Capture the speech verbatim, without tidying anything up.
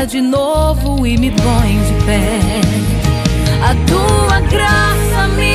de novo e me põe de pé. A tua graça me